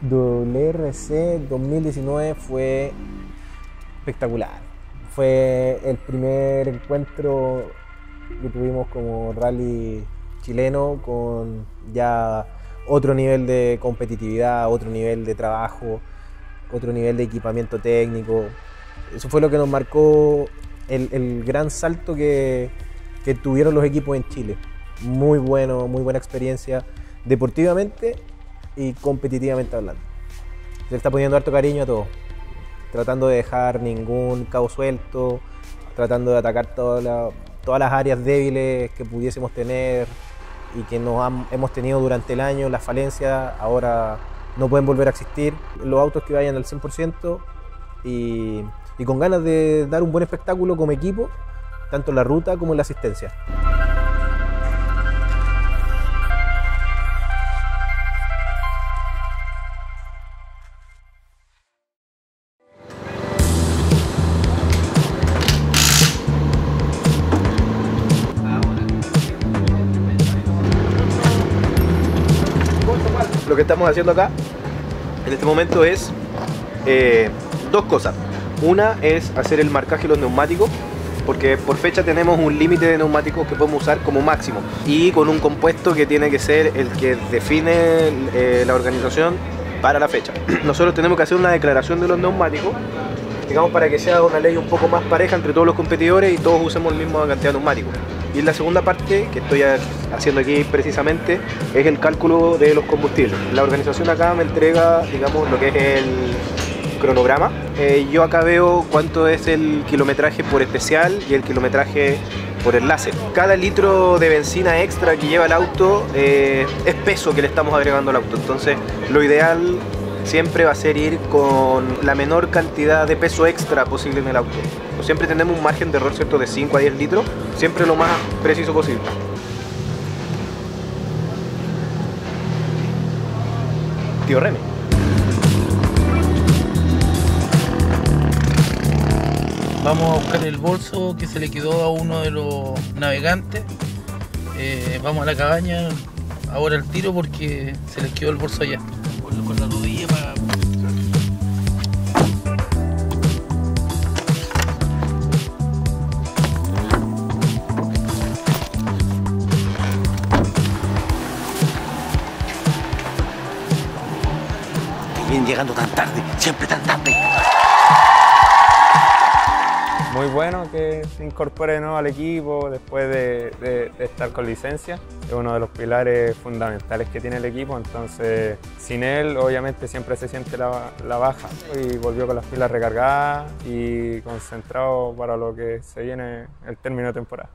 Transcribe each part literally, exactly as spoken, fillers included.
W R C dos mil diecinueve fue espectacular. Fue el primer encuentro que tuvimos como rally chileno con ya otro nivel de competitividad, otro nivel de trabajo, otro nivel de equipamiento técnico. Eso fue lo que nos marcó el, el gran salto que, que tuvieron los equipos en Chile. Muy bueno, muy buena experiencia deportivamente y competitivamente hablando. Se le está poniendo harto cariño a todo, tratando de dejar ningún cabo suelto, tratando de atacar toda la, todas las áreas débiles que pudiésemos tener y que nos han, hemos tenido durante el año, las falencias, ahora no pueden volver a existir. Los autos que vayan al cien por ciento y, y con ganas de dar un buen espectáculo como equipo, tanto en la ruta como en la asistencia. Lo que estamos haciendo acá en este momento es eh, dos cosas. Una es hacer el marcaje de los neumáticos, porque por fecha tenemos un límite de neumáticos que podemos usar como máximo y con un compuesto que tiene que ser el que define eh, la organización para la fecha. Nosotros tenemos que hacer una declaración de los neumáticos, digamos, para que sea una ley un poco más pareja entre todos los competidores y todos usemos la misma cantidad de neumáticos. Y la segunda parte que estoy haciendo aquí precisamente es el cálculo de los combustibles. La organización acá me entrega, digamos, lo que es el cronograma. Eh, yo acá veo cuánto es el kilometraje por especial y el kilometraje por enlace. Cada litro de benzina extra que lleva el auto eh, es peso que le estamos agregando al auto. Entonces, lo ideal siempre va a ser ir con la menor cantidad de peso extra posible en el auto. Siempre tenemos un margen de error, ¿cierto?, de cinco a diez litros, siempre lo más preciso posible. Tío Remy. Vamos a buscar el bolso que se le quedó a uno de los navegantes. Eh, vamos a la cabaña ahora al tiro porque se les quedó el bolso allá. Con, con la rodilla para... Vienen llegando tan tarde, siempre tan tarde. Muy bueno que se incorpore de nuevo al equipo después de, de, de estar con licencia. Es uno de los pilares fundamentales que tiene el equipo, entonces sin él obviamente siempre se siente la, la baja. Y volvió con las pilas recargadas y concentrado para lo que se viene el término de temporada.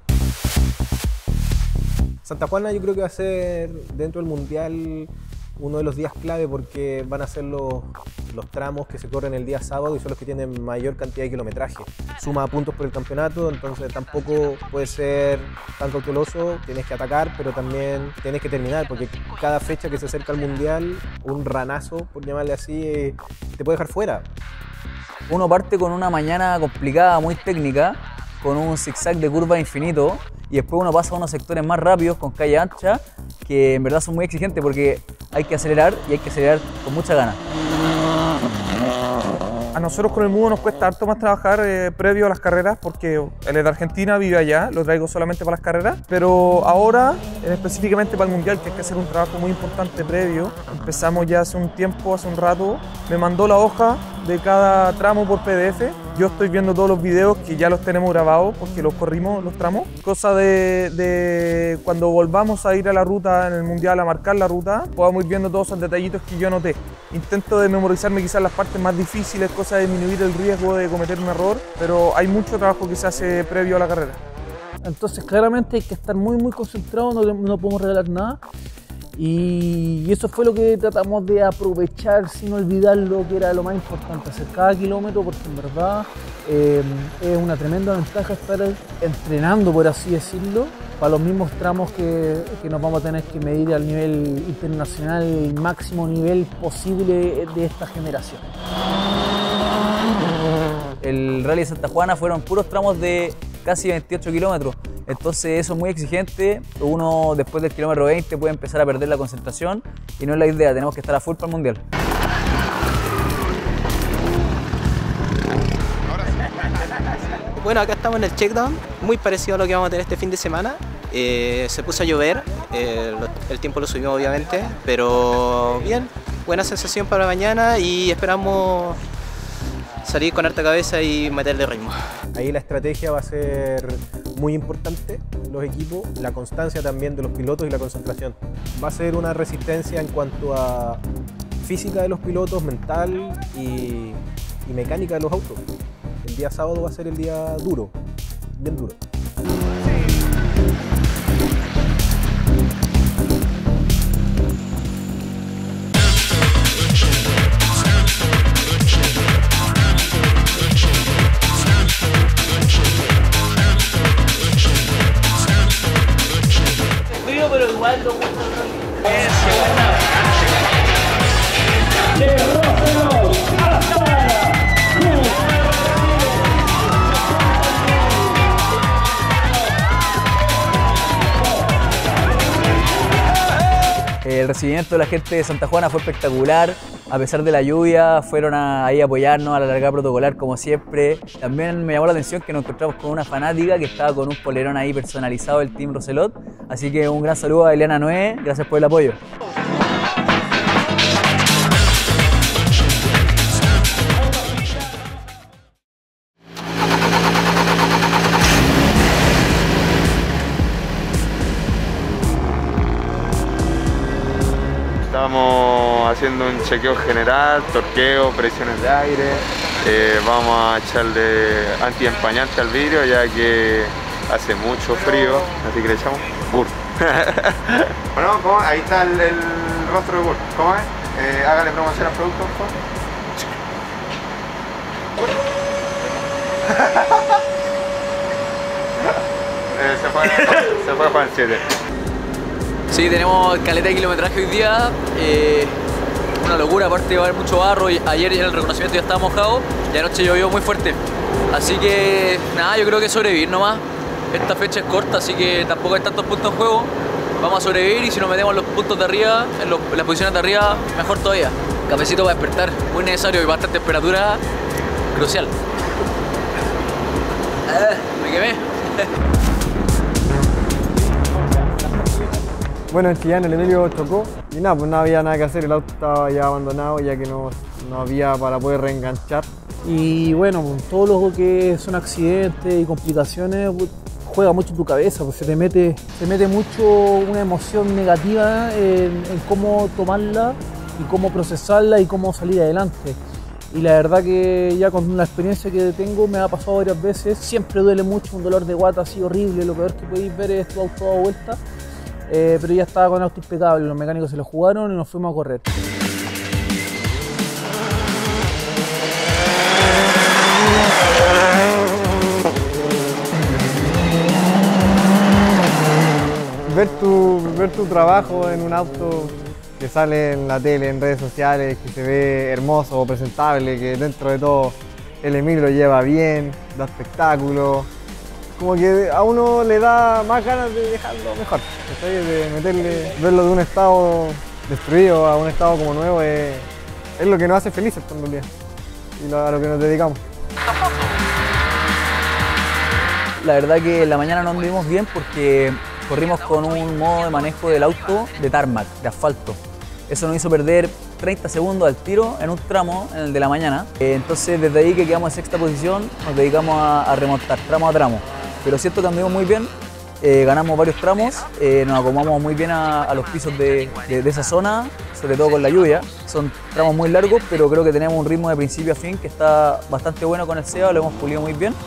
Santa Juana yo creo que va a ser dentro del Mundial uno de los días clave porque van a ser los, los tramos que se corren el día sábado y son los que tienen mayor cantidad de kilometraje. Suma puntos por el campeonato, entonces tampoco puede ser tan cauteloso, tienes que atacar, pero también tienes que terminar, porque cada fecha que se acerca al Mundial, un ranazo, por llamarle así, eh, te puede dejar fuera. Uno parte con una mañana complicada, muy técnica, con un zigzag de curva infinito, y después uno pasa a unos sectores más rápidos con calle ancha, que en verdad son muy exigentes porque hay que acelerar y hay que acelerar con mucha ganas. A nosotros con el Mudo nos cuesta harto más trabajar eh, previo a las carreras porque él es de Argentina, vive allá, lo traigo solamente para las carreras, pero ahora, eh, específicamente para el Mundial, que hay que hacer un trabajo muy importante previo, empezamos ya hace un tiempo, hace un rato, me mandó la hoja de cada tramo por P D F, yo estoy viendo todos los videos que ya los tenemos grabados porque los corrimos los tramos, cosa de, de cuando volvamos a ir a la ruta en el Mundial a marcar la ruta, podamos ir viendo todos esos detallitos que yo anoté. Intento de memorizarme quizás las partes más difíciles, cosa de disminuir el riesgo de cometer un error, pero hay mucho trabajo que se hace previo a la carrera. Entonces claramente hay que estar muy muy concentrados, no, no podemos regalar nada. Y eso fue lo que tratamos de aprovechar sin olvidar lo que era lo más importante, hacer cada kilómetro, porque en verdad eh, es una tremenda ventaja estar entrenando, por así decirlo, para los mismos tramos que, que nos vamos a tener que medir al nivel internacional, el máximo nivel posible de esta generación. El Rally de Santa Juana fueron puros tramos de casi veintiocho kilómetros. Entonces eso es muy exigente, uno después del kilómetro veinte puede empezar a perder la concentración y no es la idea, tenemos que estar a full para el Mundial. Bueno, acá estamos en el checkdown, muy parecido a lo que vamos a tener este fin de semana. Eh, se puso a llover, eh, lo, el tiempo lo subió obviamente, pero bien, buena sensación para mañana y esperamos salir con harta cabeza y meterle ritmo. Ahí la estrategia va a ser muy importante, los equipos, la constancia también de los pilotos y la concentración. Va a ser una resistencia en cuanto a física de los pilotos, mental y, y mecánica de los autos. El día sábado va a ser el día duro, bien duro. Pero igual lo gusta. El recibimiento de la gente de Santa Juana fue espectacular, a pesar de la lluvia, fueron a, ahí a apoyarnos a la largada protocolar como siempre. También me llamó la atención que nos encontramos con una fanática que estaba con un polerón ahí personalizado del Team Roselot, así que un gran saludo a Eliana Noé, gracias por el apoyo. Estamos haciendo un chequeo general, torqueo, presiones de aire. Eh, vamos a echarle antiempañante al vidrio ya que hace mucho frío, así que le echamos Burt. Bueno, ¿cómo? Ahí está el, el rostro de Burt. ¿Cómo es? Eh, hágale promoción al producto, por favor. eh, se fue, se fue para el siete. Sí, tenemos caleta de kilometraje hoy día, eh, una locura, aparte va a haber mucho barro, y ayer en el reconocimiento ya estaba mojado y anoche llovió muy fuerte, así que nada, yo creo que sobrevivir nomás. Esta fecha es corta, así que tampoco hay tantos puntos en juego, vamos a sobrevivir y si nos metemos en los puntos de arriba, en, los, en las posiciones de arriba, mejor todavía. Cafecito para despertar, muy necesario y bastante temperatura, crucial. Ah, me quemé. Bueno, en Chillán el Emilio chocó y nada, pues no había nada que hacer, el auto estaba ya abandonado ya que no, no había para poder reenganchar. Y bueno, pues, todo lo que son accidentes y complicaciones pues, juega mucho en tu cabeza, pues se te mete, se mete mucho una emoción negativa en, en cómo tomarla y cómo procesarla y cómo salir adelante. Y la verdad que ya con la experiencia que tengo me ha pasado varias veces, siempre duele mucho, un dolor de guata así horrible, lo peor que podéis ver es tu auto dado vuelta. Eh, pero ya estaba con el auto impecable, los mecánicos se lo jugaron y nos fuimos a correr. Ver tu, ver tu trabajo en un auto que sale en la tele, en redes sociales, que se ve hermoso, presentable, que dentro de todo el Emilio lo lleva bien, da espectáculo. Como que a uno le da más ganas de dejarlo mejor, de meterle, verlo de un estado destruido a un estado como nuevo es, es lo que nos hace felices en realidad y a lo que nos dedicamos. La verdad que en la mañana no anduvimos bien porque corrimos con un modo de manejo del auto de tarmac, de asfalto. Eso nos hizo perder treinta segundos al tiro en un tramo, en el de la mañana. Entonces desde ahí que quedamos en sexta posición nos dedicamos a, a remontar tramo a tramo. Pero siento que anduvimos muy bien, eh, ganamos varios tramos, eh, nos acomodamos muy bien a, a los pisos de, de, de esa zona, sobre todo con la lluvia. Son tramos muy largos, pero creo que tenemos un ritmo de principio a fin que está bastante bueno con el Seba, lo hemos pulido muy bien.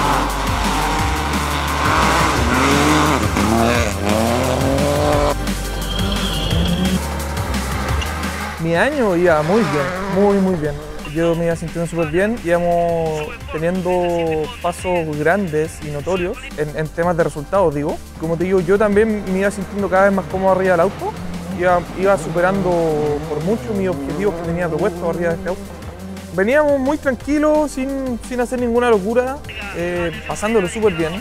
Mi año iba muy bien, muy muy bien. Yo me iba sintiendo súper bien, íbamos teniendo pasos grandes y notorios en, en temas de resultados, digo. Como te digo, yo también me iba sintiendo cada vez más cómodo arriba del auto, iba, iba superando por mucho mis objetivos que tenía propuestos arriba de este auto. Veníamos muy tranquilos, sin, sin hacer ninguna locura, eh, pasándolo súper bien.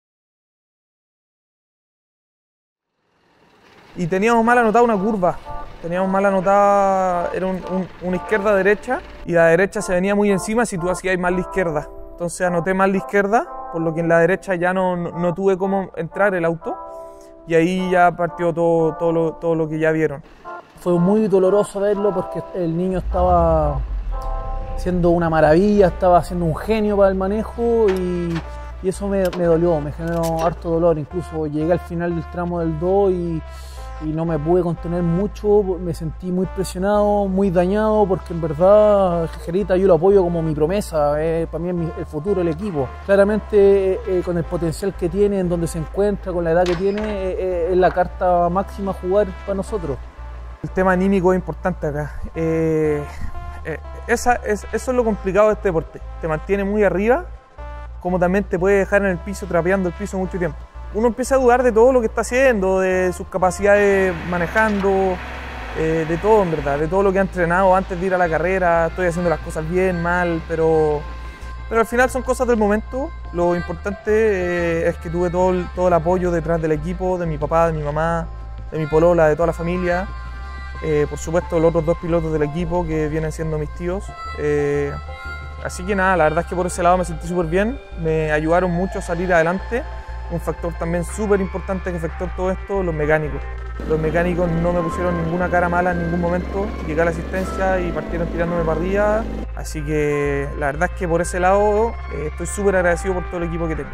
Y teníamos mal anotada una curva Teníamos mal anotada, era un, un, una izquierda-derecha y la derecha se venía muy encima si tú hacías mal la izquierda. Entonces anoté mal la izquierda, por lo que en la derecha ya no, no, no tuve cómo entrar el auto y ahí ya partió todo, todo, lo, todo lo que ya vieron. Fue muy doloroso verlo porque el niño estaba siendo una maravilla, estaba siendo un genio para el manejo y, y eso me, me dolió, me generó harto dolor. Incluso llegué al final del tramo del dos y, y no me pude contener mucho, me sentí muy presionado, muy dañado, porque en verdad Jerita yo lo apoyo como mi promesa, eh, para mí es mi, el futuro del equipo. Claramente eh, con el potencial que tiene, en donde se encuentra, con la edad que tiene, eh, eh, es la carta máxima a jugar para nosotros. El tema anímico es importante acá. Eh, eh, esa, es, eso es lo complicado de este deporte. Te mantiene muy arriba, como también te puede dejar en el piso, trapeando el piso mucho tiempo. Uno empieza a dudar de todo lo que está haciendo, de sus capacidades manejando, eh, de todo en verdad, de todo lo que ha entrenado antes de ir a la carrera. Estoy haciendo las cosas bien, mal, pero, pero al final son cosas del momento. Lo importante eh, es que tuve todo el, todo el apoyo detrás del equipo, de mi papá, de mi mamá, de mi polola, de toda la familia. Eh, por supuesto, los otros dos pilotos del equipo que vienen siendo mis tíos. Eh, así que nada, la verdad es que por ese lado me sentí súper bien, me ayudaron mucho a salir adelante. Un factor también súper importante que afectó todo esto, los mecánicos. Los mecánicos no me pusieron ninguna cara mala en ningún momento, llegué a la asistencia y partieron tirándome para arriba. Así que la verdad es que por ese lado eh, estoy súper agradecido por todo el equipo que tengo.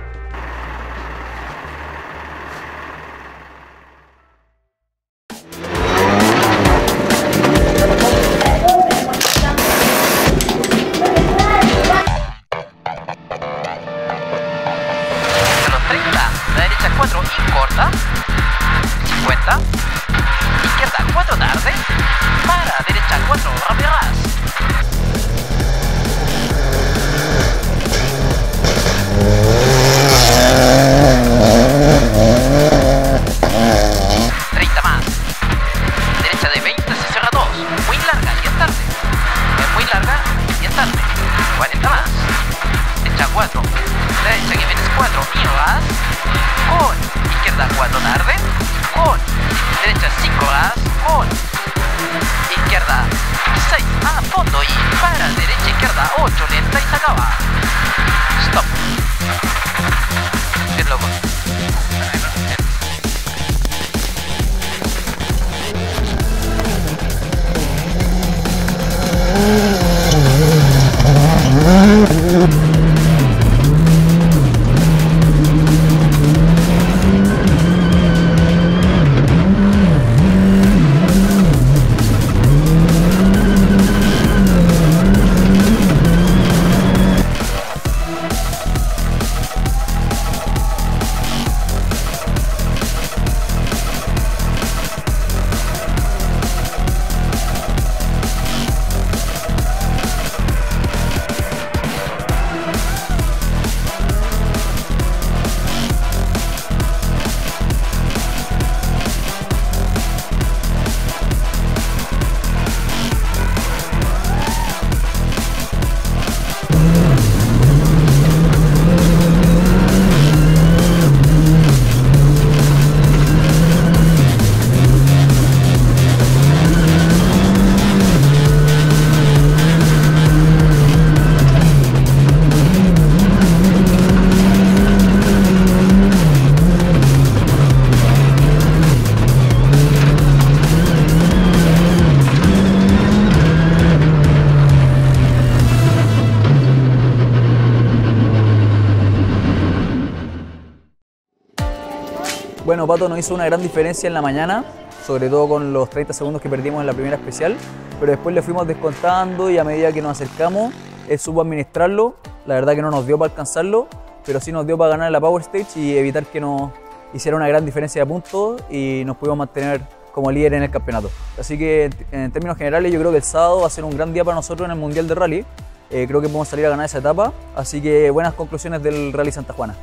Bueno, Pato nos hizo una gran diferencia en la mañana, sobre todo con los treinta segundos que perdimos en la primera especial, pero después le fuimos descontando y a medida que nos acercamos, él supo administrarlo. La verdad que no nos dio para alcanzarlo, pero sí nos dio para ganar la Power Stage y evitar que nos hiciera una gran diferencia de puntos y nos pudimos mantener como líder en el campeonato. Así que en términos generales yo creo que el sábado va a ser un gran día para nosotros en el Mundial de Rally. Eh, creo que podemos salir a ganar esa etapa, así que buenas conclusiones del Rally Santa Juana.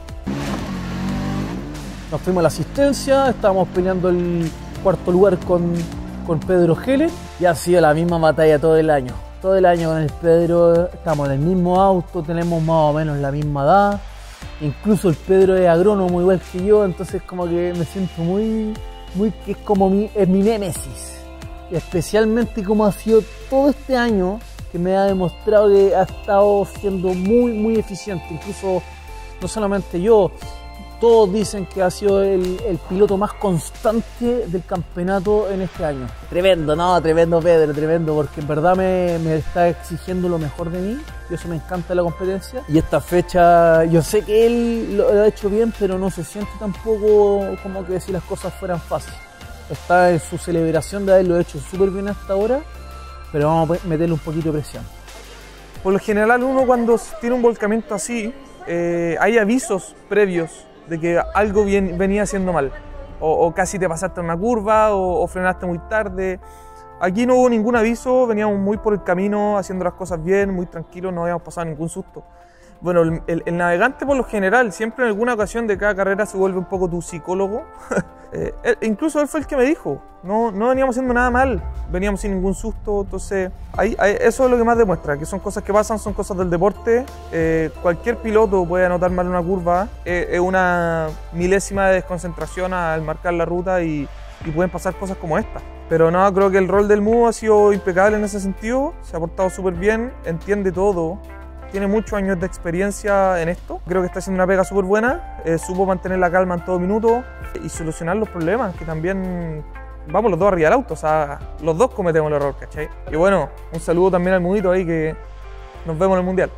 Nos fuimos a la asistencia, estábamos peleando el cuarto lugar con, con Pedro Geles y ha sido la misma batalla todo el año. Todo el año con el Pedro, estamos en el mismo auto, tenemos más o menos la misma edad. Incluso el Pedro es agrónomo igual que yo, entonces como que me siento muy, muy que es como mi, es mi némesis. especialmente como ha sido todo este año, que me ha demostrado que ha estado siendo muy, muy eficiente. Incluso, no solamente yo, todos dicen que ha sido el, el piloto más constante del campeonato en este año. Tremendo, no, tremendo Pedro, tremendo, porque en verdad me, me está exigiendo lo mejor de mí, y eso me encanta la competencia. Y esta fecha, yo sé que él lo ha hecho bien, pero no se siente tampoco como que si las cosas fueran fáciles. Está en su celebración de haberlo hecho súper bien hasta ahora, pero vamos a meterle un poquito de presión. Por lo general, uno cuando tiene un volcamiento así, eh, hay avisos previos de que algo bien, venía haciendo mal, o, o casi te pasaste una curva, o, o frenaste muy tarde. Aquí no hubo ningún aviso, veníamos muy por el camino, haciendo las cosas bien, muy tranquilos, no habíamos pasado ningún susto. Bueno, el, el, el navegante por lo general, siempre en alguna ocasión de cada carrera se vuelve un poco tu psicólogo. eh, él, incluso él fue el que me dijo, no, no veníamos haciendo nada mal, veníamos sin ningún susto, entonces ahí, ahí, eso es lo que más demuestra, que son cosas que pasan, son cosas del deporte. Eh, cualquier piloto puede anotar mal una curva, eh, es una milésima de desconcentración al marcar la ruta y, y pueden pasar cosas como esta. Pero no, creo que el rol del M U ha sido impecable en ese sentido, se ha portado súper bien, entiende todo. Tiene muchos años de experiencia en esto. Creo que está haciendo una pega súper buena. Eh, supo mantener la calma en todo minuto y solucionar los problemas, que también vamos los dos arriba del auto. O sea, los dos cometemos el error, ¿cachai? Y bueno, un saludo también al Mudito ahí, que nos vemos en el Mundial.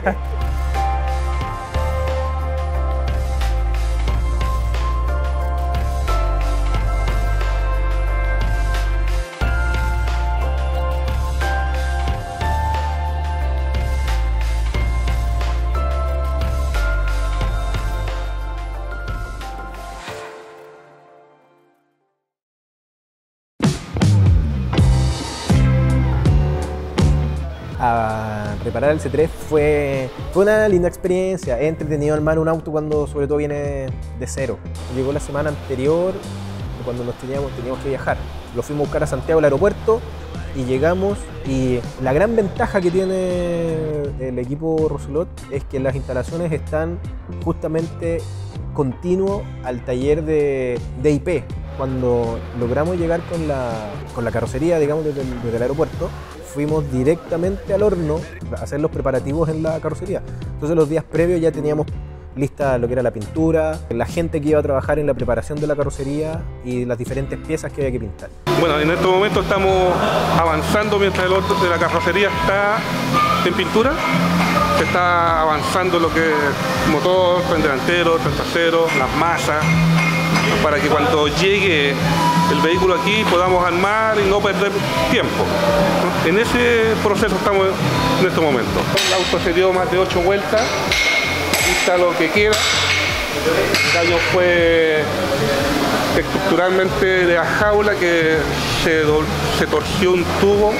A preparar el C tres fue, fue una linda experiencia. He entretenido armar un auto cuando sobre todo viene de cero. Llegó la semana anterior, cuando nos teníamos, teníamos que viajar. Lo fuimos a buscar a Santiago al aeropuerto y llegamos, y la gran ventaja que tiene el equipo Rosolot es que las instalaciones están justamente continuo al taller de, de I P. Cuando logramos llegar con la, con la carrocería, digamos, desde el, desde el aeropuerto, fuimos directamente al horno a hacer los preparativos en la carrocería. Entonces los días previos ya teníamos lista lo que era la pintura, la gente que iba a trabajar en la preparación de la carrocería y las diferentes piezas que había que pintar. Bueno, en este momento estamos avanzando mientras el horno de la carrocería está en pintura. Se está avanzando lo que es motor, tren delantero, tren trasero, las masas, para que cuando llegue el vehículo aquí podamos armar y no perder tiempo. En ese proceso estamos en este momento. El auto se dio más de ocho vueltas, aquí está lo que queda. El daño fue estructuralmente de la jaula, que se, se torció un tubo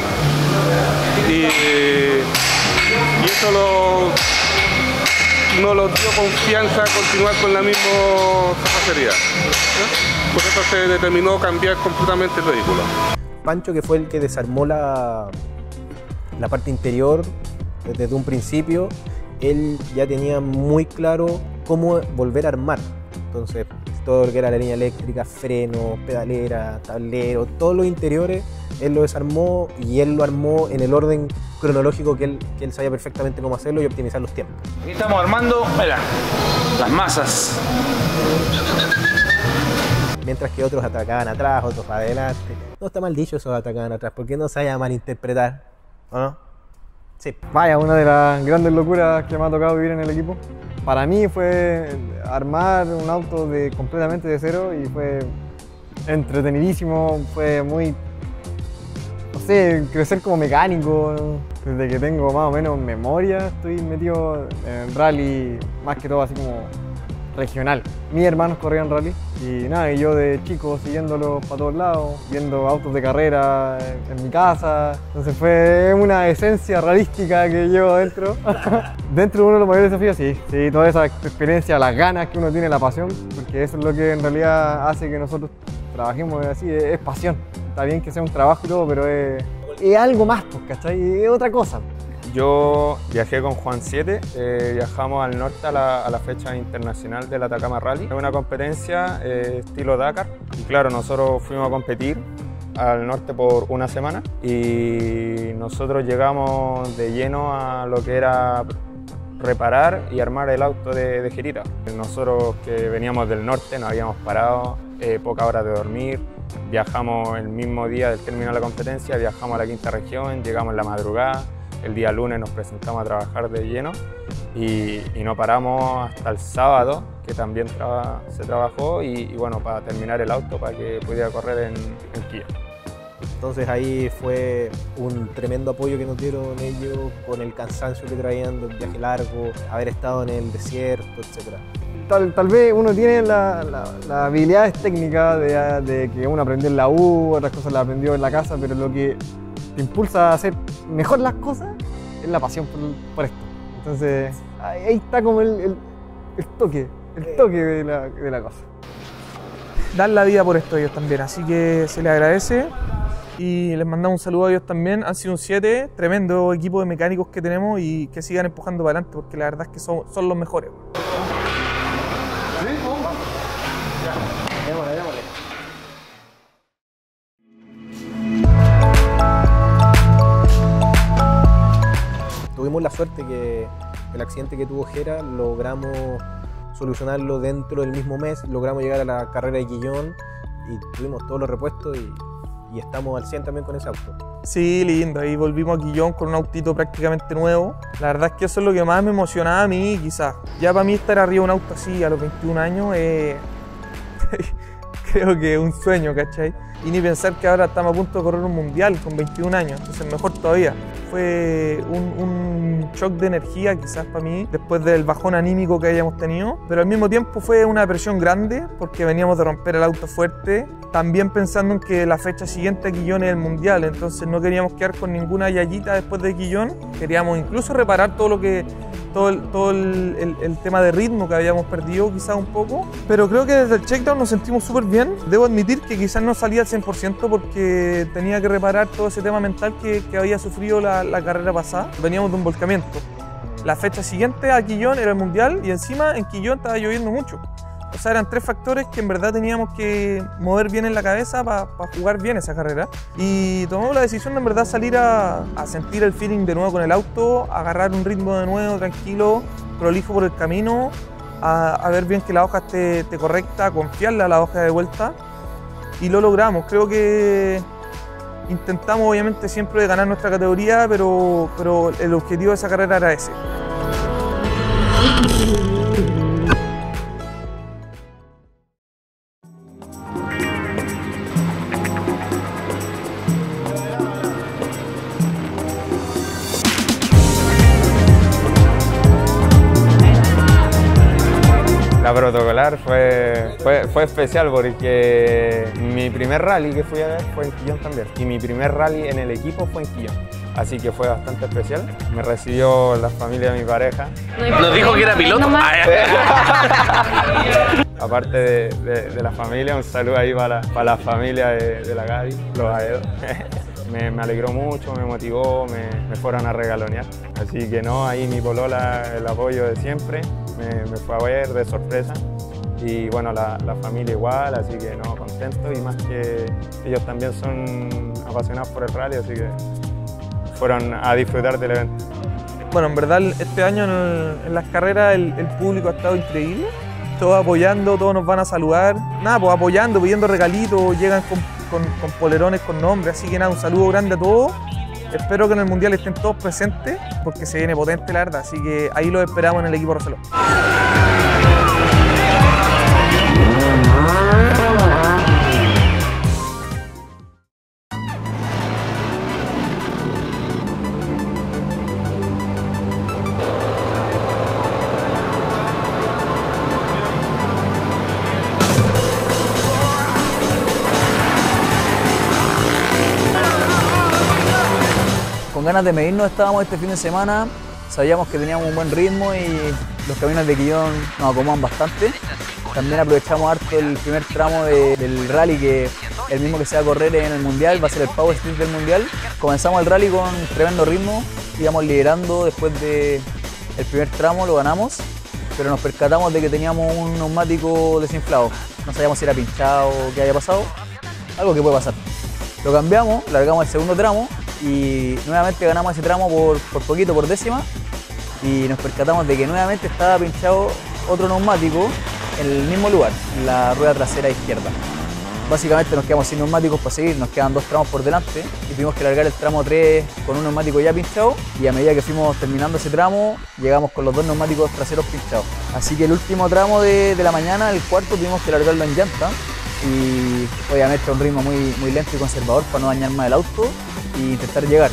y, y eso lo, no nos dio confianza a continuar con la misma carrocería. Por eso se determinó cambiar completamente el vehículo. Pancho, que fue el que desarmó la, la parte interior desde un principio, él ya tenía muy claro cómo volver a armar. Entonces, todo lo que era la línea eléctrica, frenos, pedalera, tablero, todos los interiores, él lo desarmó y él lo armó en el orden cronológico que él, que él sabía perfectamente cómo hacerlo y optimizar los tiempos. Aquí estamos armando, mira, las masas. Mientras que otros atacaban atrás, otros adelante. No está mal dicho esos atacaban atrás, porque no se vaya a malinterpretar, ¿o no? Sí. Vaya, una de las grandes locuras que me ha tocado vivir en el equipo. Para mí fue armar un auto de, completamente de cero, y fue entretenidísimo, fue muy, no sé, crecer como mecánico. Desde que tengo más o menos memoria estoy metido en rally, más que todo así como regional. Mis hermanos corrían rally y nada, y yo de chico siguiéndolos para todos lados, viendo autos de carrera en mi casa. Entonces fue una esencia ralística que llevo dentro. Dentro de uno de los mayores desafíos, sí, sí, toda esa experiencia, las ganas que uno tiene, la pasión, porque eso es lo que en realidad hace que nosotros trabajemos así, es, es pasión. Está bien que sea un trabajo y todo, pero es, es algo más, pues, ¿cachai? Es otra cosa. Yo viajé con Juan siete, eh, viajamos al norte a la, a la fecha internacional del Atacama Rally. Es una competencia eh, estilo Dakar y claro, nosotros fuimos a competir al norte por una semana y nosotros llegamos de lleno a lo que era reparar y armar el auto de, de Girita. Nosotros que veníamos del norte nos habíamos parado, eh, pocas horas de dormir, viajamos el mismo día del término de la competencia, viajamos a la quinta región, llegamos en la madrugada, el día lunes nos presentamos a trabajar de lleno y, y no paramos hasta el sábado, que también traba, se trabajó y, y bueno, para terminar el auto para que pudiera correr en, en Quillón. Entonces ahí fue un tremendo apoyo que nos dieron ellos con el cansancio que traían del viaje largo, haber estado en el desierto, etcétera. Tal, tal vez uno tiene las la, la habilidades técnicas de, de que uno aprendió en la U, otras cosas las aprendió en la casa, pero lo que te impulsa a hacer mejor las cosas es la pasión por, por esto. Entonces ahí está como el, el, el toque, el toque de la, de la cosa. Dan la vida por esto ellos también, así que se les agradece y les mandamos un saludo a ellos también. Han sido un siete, tremendo equipo de mecánicos que tenemos y que sigan empujando para adelante porque la verdad es que son, son los mejores. Démosle, démosle. Tuvimos la suerte que el accidente que tuvo Jera logramos solucionarlo dentro del mismo mes, logramos llegar a la carrera de Quillón y tuvimos todos los repuestos y, y estamos al cien también con ese auto. Sí, lindo, ahí volvimos a Quillón con un autito prácticamente nuevo. La verdad es que eso es lo que más me emocionaba a mí quizás. Ya para mí estar arriba de un auto así a los veintiún años es... creo que es un sueño, ¿cachai? Y ni pensar que ahora estamos a punto de correr un mundial con veintiún años, entonces mejor todavía. Fue un, un shock de energía quizás para mí, después del bajón anímico que hayamos tenido, pero al mismo tiempo fue una presión grande porque veníamos de romper el auto fuerte, también pensando en que la fecha siguiente a Quillón es el mundial, entonces no queríamos quedar con ninguna yayita después de Quillón, queríamos incluso reparar todo lo que todo el, todo el, el, el tema de ritmo que habíamos perdido quizás un poco, pero creo que desde el checkdown nos sentimos súper bien. Debo admitir que quizás no salía al cien por ciento porque tenía que reparar todo ese tema mental que, que había sufrido la, la carrera pasada. Veníamos de un volcamiento. La fecha siguiente a Quillón era el mundial y encima en Quillón estaba lloviendo mucho. O sea, eran tres factores que en verdad teníamos que mover bien en la cabeza para pa jugar bien esa carrera. Y tomamos la decisión de en verdad salir a, a sentir el feeling de nuevo con el auto, agarrar un ritmo de nuevo, tranquilo, prolijo por el camino, a, a ver bien que la hoja esté, esté correcta, confiarle a la hoja de vuelta. Y lo logramos. Creo que intentamos obviamente siempre ganar nuestra categoría, pero, pero el objetivo de esa carrera era ese. La protocolar fue, fue, fue especial porque mi primer rally que fui a ver fue en Quillón también y mi primer rally en el equipo fue en Quillón, así que fue bastante especial. Me recibió la familia de mi pareja. ¿Nos dijo que era piloto? Aparte de, de, de la familia, un saludo ahí para, para la familia de, de la Gaby, los Aedo. Me, me alegró mucho, me motivó, me, me fueron a regalonear. Así que no, ahí mi polola, el apoyo de siempre, me, me fue a ver de sorpresa. Y bueno, la, la familia igual, así que no, contento. Y más que ellos también son apasionados por el rally, así que fueron a disfrutar del evento. Bueno, en verdad este año en, el, en las carreras el, el público ha estado increíble. Todos apoyando, todos nos van a saludar. Nada, pues apoyando, pidiendo regalitos, llegan con Con, con polerones con nombre, así que nada, un saludo grande a todos. Espero que en el mundial estén todos presentes porque se viene potente la verdad, así que ahí los esperamos en el equipo Roseló. Con ganas de medirnos estábamos este fin de semana, sabíamos que teníamos un buen ritmo y los caminos de Quillón nos acomodan bastante. También aprovechamos harto el primer tramo de, del rally, que el mismo que se va a correr en el Mundial, va a ser el Power Street del Mundial. Comenzamos el rally con tremendo ritmo, íbamos liderando después del primer tramo, lo ganamos, pero nos percatamos de que teníamos un neumático desinflado. No sabíamos si era pinchado o qué había pasado, algo que puede pasar. Lo cambiamos, largamos el segundo tramo y nuevamente ganamos ese tramo por, por poquito, por décima, y nos percatamos de que nuevamente estaba pinchado otro neumático en el mismo lugar, en la rueda trasera izquierda. Básicamente nos quedamos sin neumáticos para seguir, nos quedan dos tramos por delante y tuvimos que largar el tramo tres con un neumático ya pinchado, y a medida que fuimos terminando ese tramo llegamos con los dos neumáticos traseros pinchados. Así que el último tramo de, de la mañana, el cuarto, tuvimos que largarlo en llanta y obviamente a un ritmo muy, muy lento y conservador para no dañar más el auto e intentar llegar.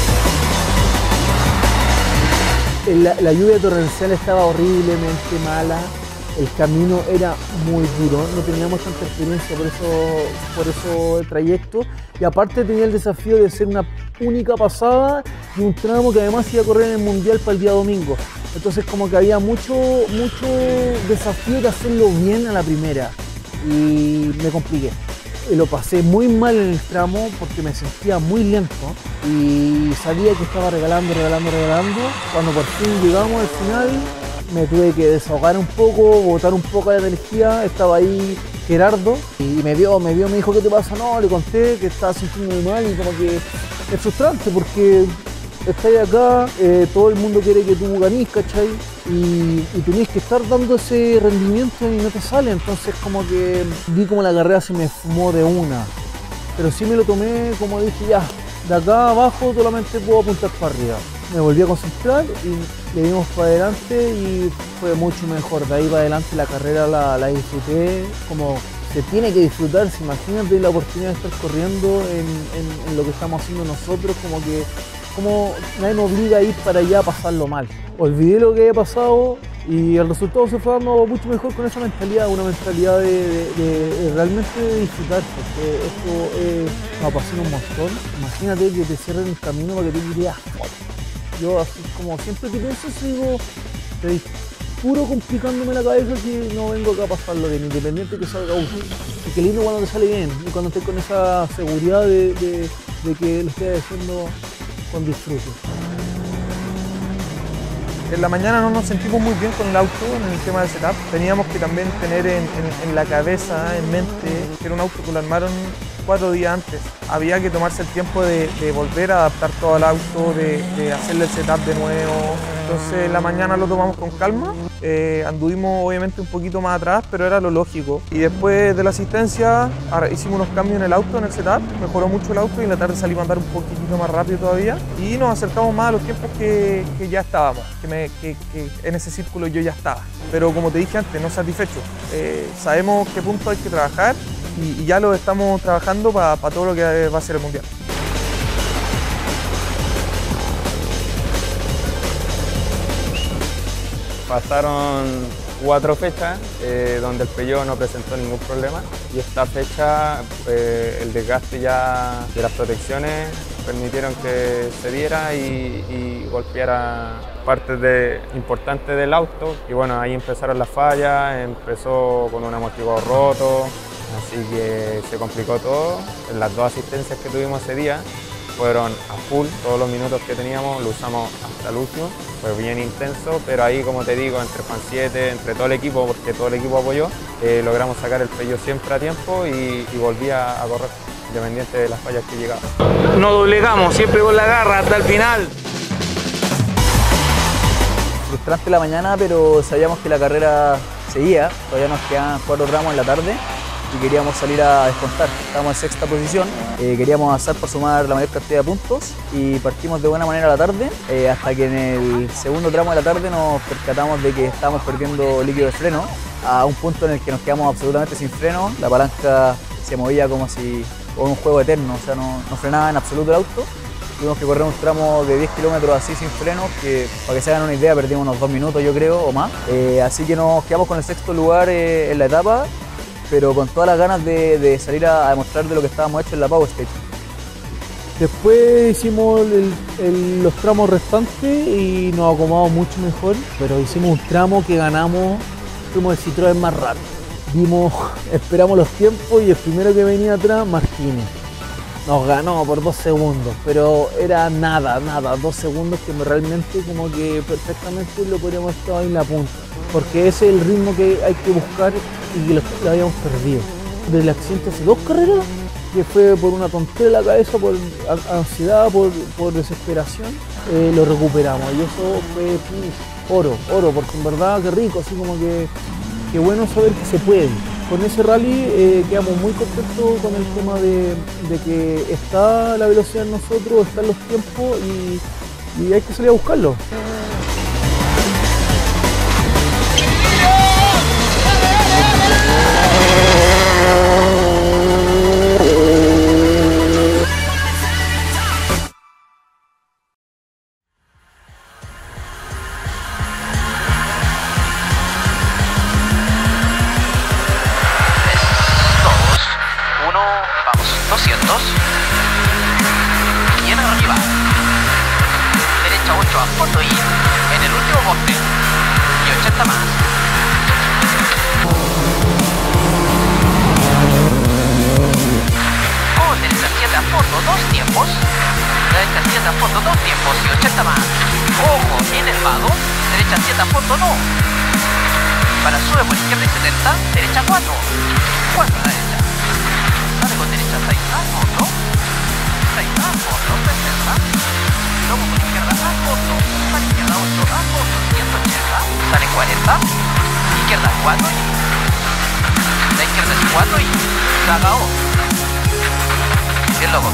La, la lluvia torrencial estaba horriblemente mala. El camino era muy duro, no teníamos tanta experiencia por eso, por eso el trayecto, y aparte tenía el desafío de ser una única pasada y un tramo que además iba a correr en el Mundial para el día domingo. Entonces como que había mucho, mucho desafío de hacerlo bien a la primera y me compliqué. Lo pasé muy mal en el tramo porque me sentía muy lento y sabía que estaba regalando, regalando, regalando. Cuando por fin llegamos al final, me tuve que desahogar un poco, botar un poco de energía. Estaba ahí Gerardo y me vio, me vio, me dijo, ¿qué te pasa? No, le conté que estaba sintiendo muy mal y como que es frustrante porque estás acá, eh, todo el mundo quiere que tú ganís, ¿cachai? Y, y tenés que estar dando ese rendimiento y no te sale. Entonces como que vi como la carrera se me fumó de una. Pero sí me lo tomé, como dije, ya, de acá abajo solamente puedo apuntar para arriba. Me volví a concentrar y le dimos para adelante y fue mucho mejor. De ahí para adelante la carrera la, la disfruté como se tiene que disfrutar. Imagínate la oportunidad de estar corriendo en, en, en lo que estamos haciendo nosotros, como que como nadie nos obliga a ir para allá a pasarlo mal. Olvidé lo que había pasado y el resultado se fue dando mucho mejor con esa mentalidad, una mentalidad de, de, de, de realmente de disfrutar, porque esto eh, me apasiona un montón. Imagínate que te cierren el camino para que tú dirías, yo así como siempre que pienso eso digo, estoy puro complicándome la cabeza que no vengo acá a pasarlo bien, independiente que salga uno. Y qué lindo cuando te sale bien y cuando estés con esa seguridad de, de, de que lo estés haciendo con disfrute. En la mañana no nos sentimos muy bien con el auto en el tema del setup. Teníamos que también tener en, en, en la cabeza, en mente, que era un auto que lo armaron cuatro días antes. Había que tomarse el tiempo de, de volver a adaptar todo al auto, de, de hacerle el setup de nuevo. Entonces en la mañana lo tomamos con calma. Eh, anduvimos obviamente un poquito más atrás, pero era lo lógico. Y después de la asistencia hicimos unos cambios en el auto, en el setup. Mejoró mucho el auto y en la tarde salimos a andar un poquitito más rápido todavía. Y nos acercamos más a los tiempos que, que ya estábamos, que, me, que, que en ese círculo yo ya estaba. Pero como te dije antes, no satisfecho. Eh, sabemos qué punto hay que trabajar y, y ya lo estamos trabajando para pa todo lo que va a ser el Mundial. Pasaron cuatro fechas eh, donde el Peugeot no presentó ningún problema y esta fecha eh, el desgaste ya de las protecciones permitieron que se diera y, y golpeara partes de, importantes del auto y bueno, ahí empezaron las fallas, empezó con un amortiguador roto, así que se complicó todo. En las dos asistencias que tuvimos ese día fueron a full, todos los minutos que teníamos lo usamos hasta el último, fue bien intenso, pero ahí como te digo, entre Juan siete, entre todo el equipo, porque todo el equipo apoyó, eh, logramos sacar el Peugeot siempre a tiempo y, y volví a, a correr, independiente de las fallas que llegaban. No doblegamos, siempre con la garra hasta el final. Frustrante la mañana, pero sabíamos que la carrera seguía, todavía nos quedan cuatro tramos en la tarde y queríamos salir a descontar. Estábamos en sexta posición, eh, queríamos avanzar por sumar la mayor cantidad de puntos y partimos de buena manera la tarde, eh, hasta que en el segundo tramo de la tarde nos percatamos de que estábamos perdiendo líquido de freno a un punto en el que nos quedamos absolutamente sin freno, la palanca se movía como si con un juego eterno, o sea, no, no frenaba en absoluto el auto. Tuvimos que correr un tramo de diez kilómetros así sin frenos, que para que se hagan una idea perdimos unos dos minutos yo creo o más, eh, así que nos quedamos con el sexto lugar eh, en la etapa, pero con todas las ganas de, de salir a, a demostrar de lo que estábamos hechos en la Power Stage. Después hicimos el, el, los tramos restantes y nos acomodamos mucho mejor, pero hicimos un tramo que ganamos, fuimos el Citroën más rápido. Dimos, esperamos los tiempos y el primero que venía atrás, Martínez. Nos ganó por dos segundos, pero era nada, nada, dos segundos que realmente como que perfectamente lo podríamos estar ahí en la punta. Porque ese es el ritmo que hay que buscar y que lo, lo habíamos perdido. Desde el accidente hace dos carreras que fue por una tontera en la cabeza, por ansiedad, por, por desesperación, eh, lo recuperamos. Y eso fue puf, oro, oro, porque en verdad qué rico, así como que, que bueno saber que se puede. Con ese rally eh, quedamos muy contentos con el tema de, de que está la velocidad en nosotros, están los tiempos y, y hay que salir a buscarlo. doscientos. Bien arriba. Derecha ocho a fondo y en el último bote. Y ochenta más. Con derecha siete a fondo, dos tiempos. Derecha siete a fondo, dos tiempos y ochenta más. Ojo, bien elevado. Derecha siete a fondo, no. Para sube por izquierda y setenta. Derecha cuatro. cuatro a la derecha. Sale con derecha seis a fondo, seis a fondo, sesenta, luego con izquierda a fondo, para izquierda ocho a fondo, ciento ochenta, sale cuarenta, izquierda cuatro y la izquierda es cuatro y se acabó. Bien loco.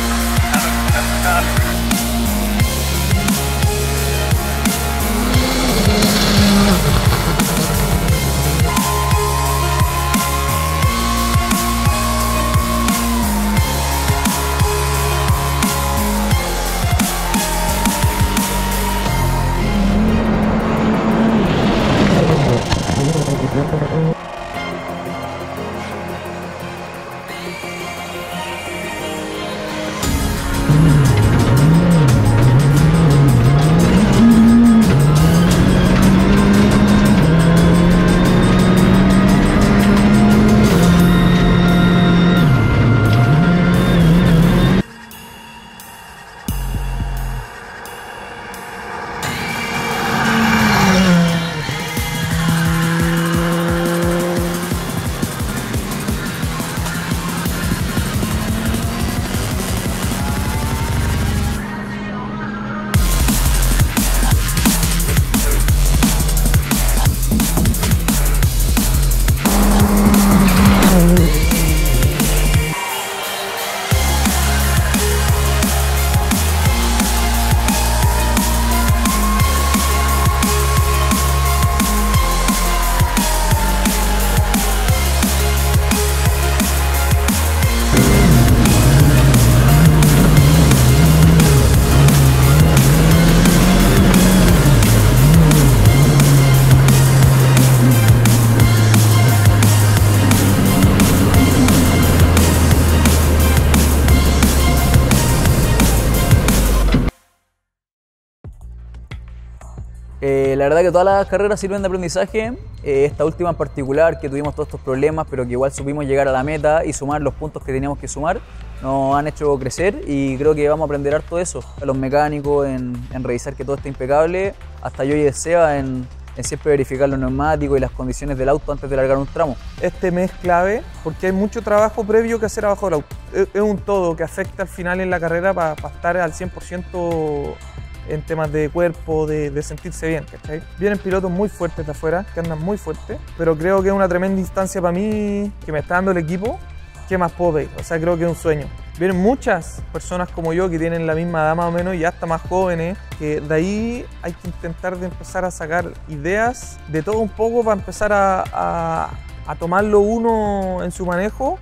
Eh, la verdad que todas las carreras sirven de aprendizaje, eh, esta última en particular que tuvimos todos estos problemas pero que igual supimos llegar a la meta y sumar los puntos que teníamos que sumar, nos han hecho crecer y creo que vamos a aprender harto de eso, a los mecánicos en, en revisar que todo esté impecable, hasta yo y el Seba en, en siempre verificar los neumáticos y las condiciones del auto antes de largar un tramo. Este mes es clave porque hay mucho trabajo previo que hacer abajo del auto, es, es un todo que afecta al final en la carrera para pa estar al cien por ciento en temas de cuerpo, de, de sentirse bien, ¿cachai? Vienen pilotos muy fuertes de afuera, que andan muy fuertes, pero creo que es una tremenda instancia para mí que me está dando el equipo. ¿Qué más puedo pedir? O sea, creo que es un sueño. Vienen muchas personas como yo que tienen la misma edad más o menos y hasta más jóvenes, que de ahí hay que intentar de empezar a sacar ideas de todo un poco para empezar a, a, a tomarlo uno en su manejo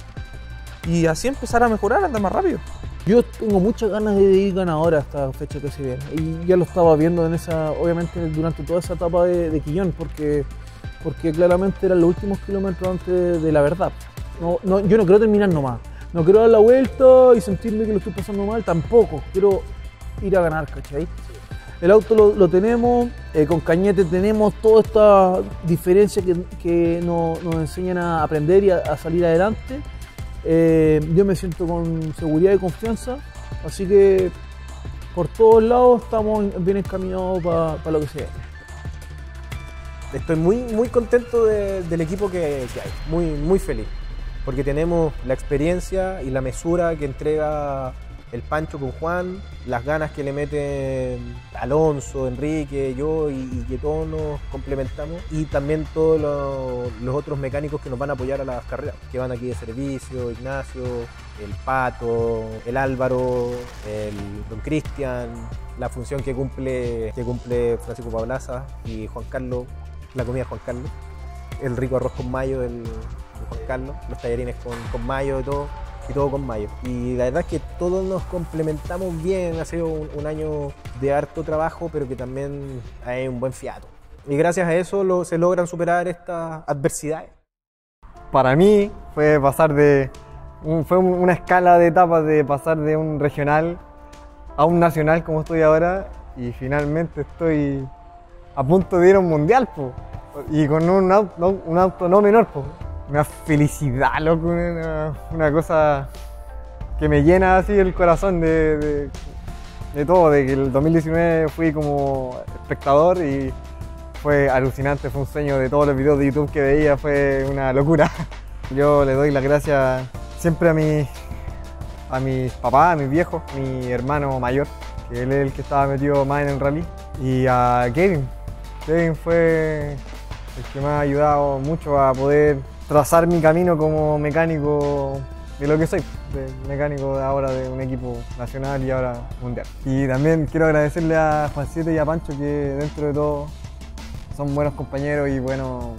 y así empezar a mejorar, andar más rápido. Yo tengo muchas ganas de ir ganador a esta fecha que se viene y ya lo estaba viendo en esa, obviamente durante toda esa etapa de, de Quillón porque, porque claramente eran los últimos kilómetros antes de la verdad. No, no, yo no quiero terminar nomás, no quiero dar la vuelta y sentirme que lo estoy pasando mal, tampoco, quiero ir a ganar, ¿cachai? El auto lo, lo tenemos, eh, con Cañete tenemos toda esta diferencia que, que nos, nos enseñan a aprender y a, a salir adelante. Eh, yo me siento con seguridad y confianza, así que por todos lados estamos bien encaminados para pa lo que sea. Estoy muy, muy contento de, del equipo que, que hay, muy, muy feliz. porque tenemos la experiencia y la mesura que entrega el Pancho con Juan, las ganas que le meten Alonso, Enrique, yo y, y que todos nos complementamos, y también todos los, los otros mecánicos que nos van a apoyar a las carreras, que van aquí de servicio, Ignacio, el Pato, el Álvaro, el Don Cristian, la función que cumple, que cumple Francisco Pablaza y Juan Carlos, la comida de Juan Carlos, el rico arroz con mayo del, de Juan Carlos, los tallarines con, con mayo y todo. Y todo con mayo. Y la verdad es que todos nos complementamos bien, ha sido un, un año de harto trabajo, pero que también hay un buen fiato. Y gracias a eso lo, se logran superar estas adversidades. Para mí fue pasar de, fue una escala de etapas de pasar de un regional a un nacional como estoy ahora, y finalmente estoy a punto de ir a un mundial, po, y con un auto, un auto no menor, po. Una felicidad, loco, una, una cosa que me llena así el corazón de, de, de todo, de que el dos mil diecinueve fui como espectador y fue alucinante, fue un sueño de todos los videos de YouTube que veía, fue una locura. Yo le doy las gracias siempre a, mi, a mis papás, a mis viejos, mi hermano mayor, que él es el que estaba metido más en el rally, y a Kevin. Kevin fue el que me ha ayudado mucho a poder trazar mi camino como mecánico de lo que soy, de mecánico de ahora de un equipo nacional y ahora mundial. Y también quiero agradecerle a Juan siete y a Pancho, que dentro de todo son buenos compañeros y bueno,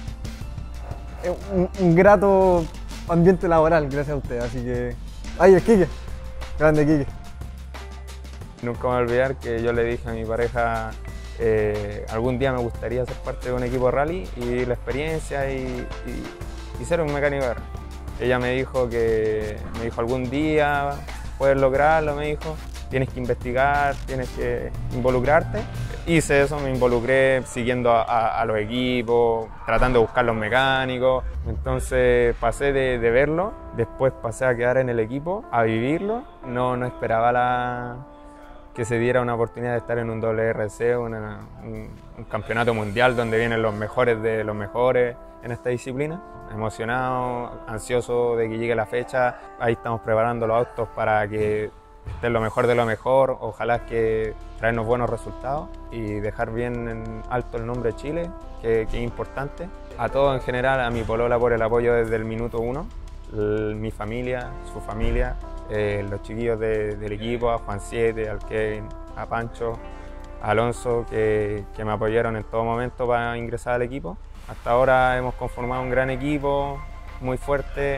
es un, un grato ambiente laboral gracias a ustedes, así que... ¡Ay, el Quique! Grande Quique. Nunca me voy a olvidar que yo le dije a mi pareja Eh, algún día me gustaría ser parte de un equipo rally y la experiencia y, y, y ser un mecánico de rally. Ella me dijo que, me dijo algún día puedes lograrlo, me dijo, tienes que investigar, tienes que involucrarte. Hice eso, me involucré siguiendo a, a, a los equipos, tratando de buscar los mecánicos. Entonces pasé de, de verlo, después pasé a quedar en el equipo, a vivirlo. No, no esperaba la... que se diera una oportunidad de estar en un W R C, una, un, un campeonato mundial donde vienen los mejores de los mejores en esta disciplina. Emocionado, ansioso de que llegue la fecha, ahí estamos preparando los autos para que estén lo mejor de lo mejor, ojalá que traernos buenos resultados y dejar bien en alto el nombre de Chile, que, que es importante. A todos en general, a mi polola por el apoyo desde el minuto uno, el, mi familia, su familia, Eh, los chiquillos de, del equipo, a Juan siete, al Kevin, a Pancho, a Alonso, que, que me apoyaron en todo momento para ingresar al equipo. Hasta ahora hemos conformado un gran equipo, muy fuerte,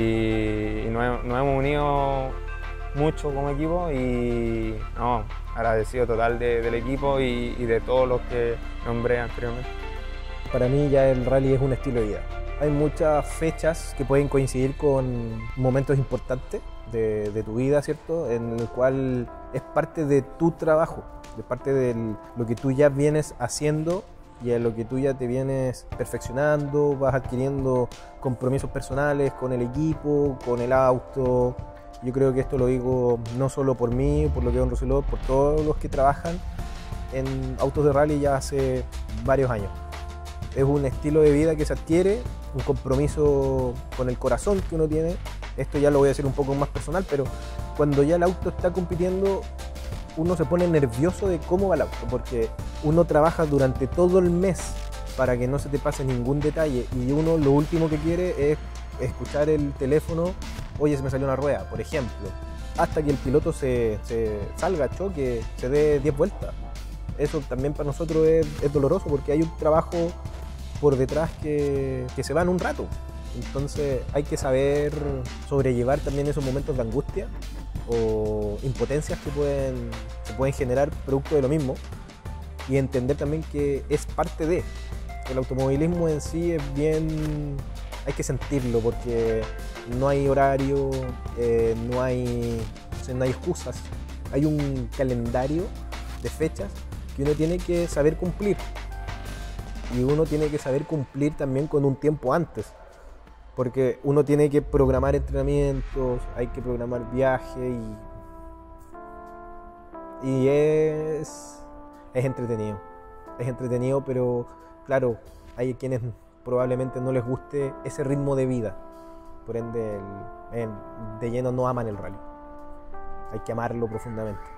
y, y nos, nos hemos unido mucho como equipo y no, agradecido total de, del equipo y, y de todos los que nombré anteriormente. Para mí ya el rally es un estilo de vida. Hay muchas fechas que pueden coincidir con momentos importantes de, de tu vida, ¿cierto? En el cual es parte de tu trabajo, de parte de lo que tú ya vienes haciendo y a lo que tú ya te vienes perfeccionando, vas adquiriendo compromisos personales con el equipo, con el auto. Yo creo que esto lo digo no solo por mí, por lo que es un Roselot, por todos los que trabajan en autos de rally ya hace varios años. Es un estilo de vida que se adquiere, un compromiso con el corazón que uno tiene. Esto ya lo voy a decir un poco más personal, pero cuando ya el auto está compitiendo, uno se pone nervioso de cómo va el auto, porque uno trabaja durante todo el mes para que no se te pase ningún detalle y uno lo último que quiere es escuchar el teléfono, oye, se me salió una rueda, por ejemplo, hasta que el piloto se, se salga, choque, se dé diez vueltas. Eso también para nosotros es, es doloroso porque hay un trabajo por detrás que, que se va en un rato. Entonces hay que saber sobrellevar también esos momentos de angustia o impotencias que pueden, que pueden generar producto de lo mismo y entender también que es parte de. El automovilismo en sí es bien... hay que sentirlo porque no hay horario, eh, no hay, o sea, no hay excusas. Hay un calendario de fechas que uno tiene que saber cumplir. Y uno tiene que saber cumplir también con un tiempo antes, porque uno tiene que programar entrenamientos, hay que programar viajes y, y es, es entretenido, es entretenido, pero claro, hay quienes probablemente no les guste ese ritmo de vida, por ende el- en- de lleno no aman el rally. Hay que amarlo profundamente.